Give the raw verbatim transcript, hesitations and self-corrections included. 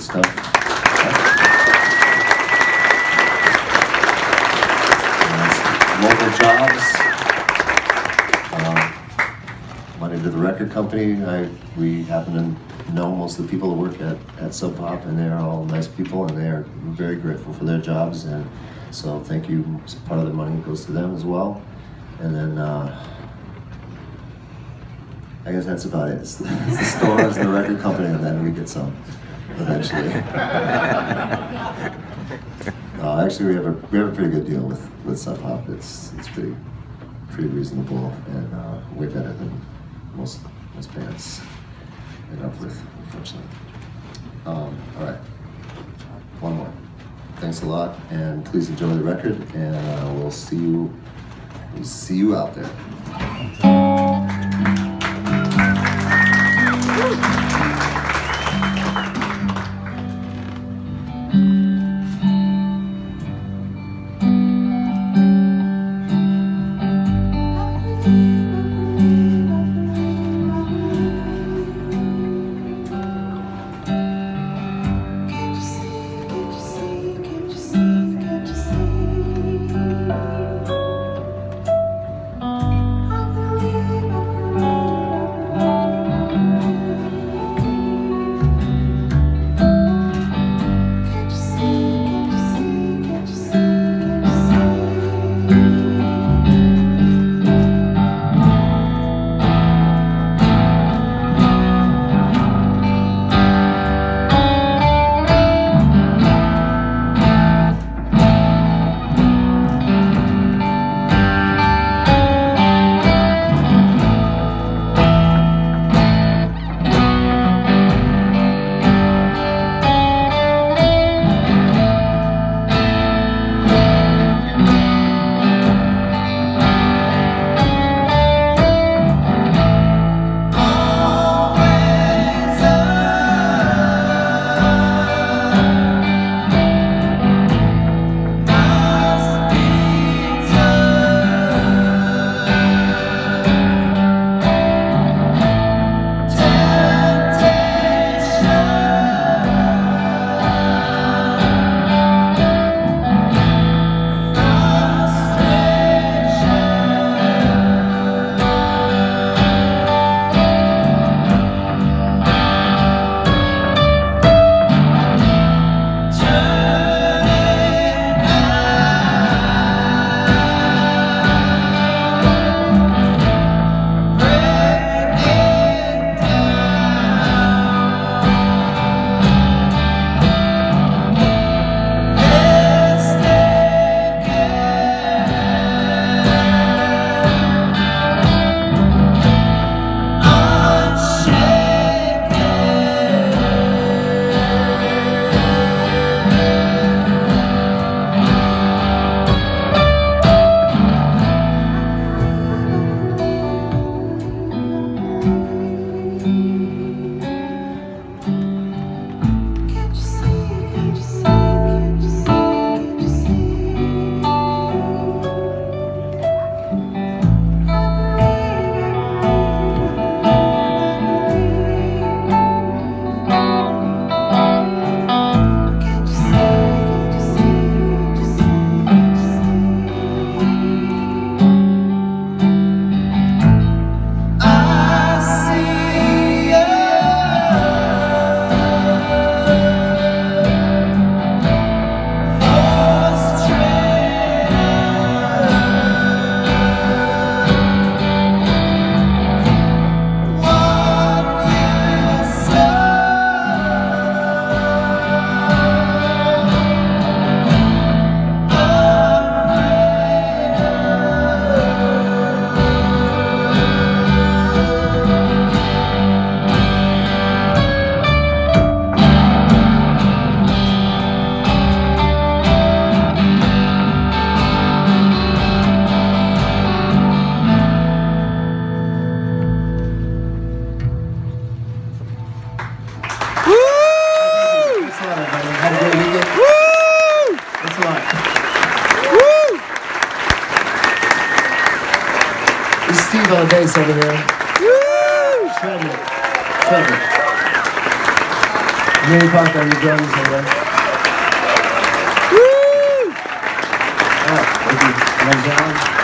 stuff. Uh, local jobs. Uh, money to the record company. I, we happen to know most of the people that work at, at Sub Pop, and they're all nice people, and they are very grateful for their jobs, and so thank you. Part of the money goes to them as well. And then uh, I guess that's about it. It's the, it's the stores and the record company, and then we get some eventually. No, actually, we have a we have a pretty good deal with with Sub Pop. It's it's pretty pretty reasonable and uh, way better than most most bands end up with, unfortunately. Um, all right, one more. Thanks a lot, and please enjoy the record, and uh, we'll see you. We'll see you out there. Steve on the bass over here. Woo! Shredding it. Shredding it. Manny Park on your drums, everybody. Woo! All right, thank you. Thanks, Alan.